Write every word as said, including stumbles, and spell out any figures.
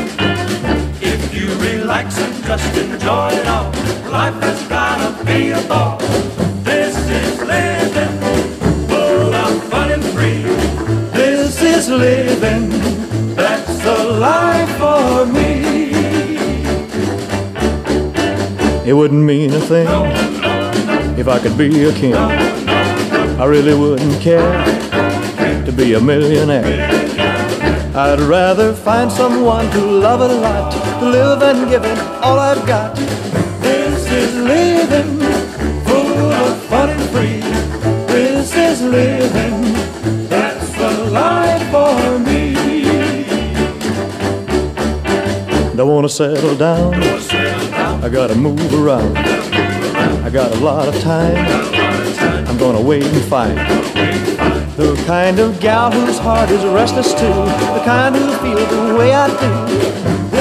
If you relax and just enjoy it all, life has gotta be a ball. This is living, full of fun and free. This is living, that's the life for me. It wouldn't mean a thing if I could be a king. I really wouldn't care to be a millionaire. I'd rather find someone to love it a lot, to live and give it all I've got. This is living, full of fun and free. This is living, that's the life for me. Don't wanna settle down, I gotta move around. I got a lot of time, I'm gonna wait and find the kind of gal whose heart is restless too, the kind who feels the way I do.